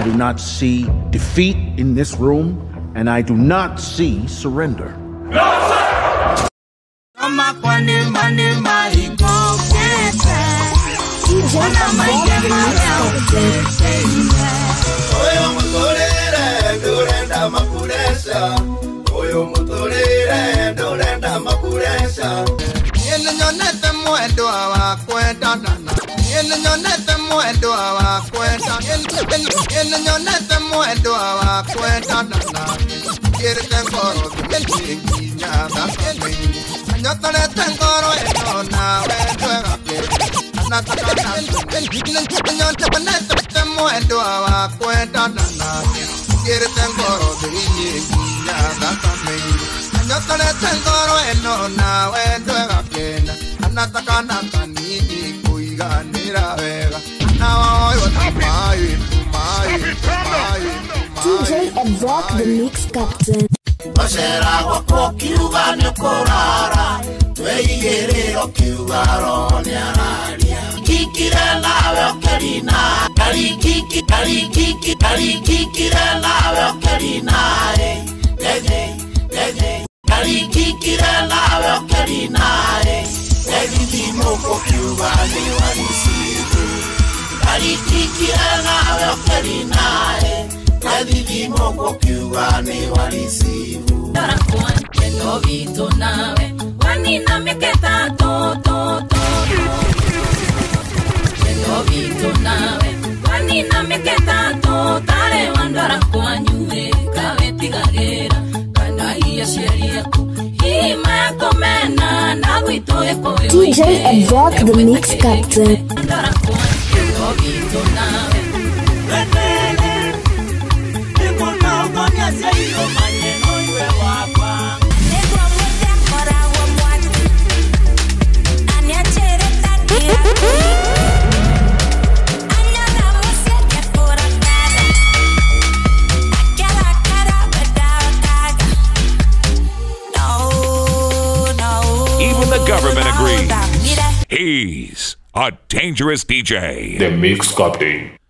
I do not see defeat in this room, and I do not see surrender. No, sir! DJ Evok, the mix captain. DJ Evok, the mix captain. Even the government agrees. He's a dangerous DJ. The Mix Captain.